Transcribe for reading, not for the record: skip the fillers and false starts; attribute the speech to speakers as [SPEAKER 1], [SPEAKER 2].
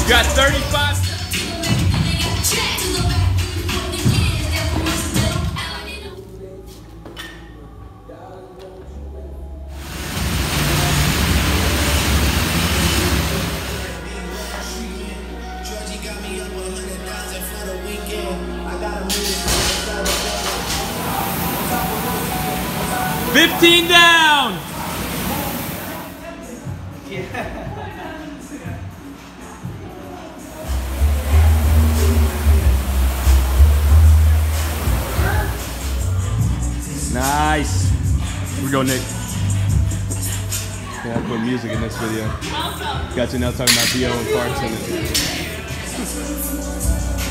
[SPEAKER 1] You got 35. $15 down. Nice. Here we go, Nick. Yeah, I put music in this video. Got you now talking about BO and Parks in it.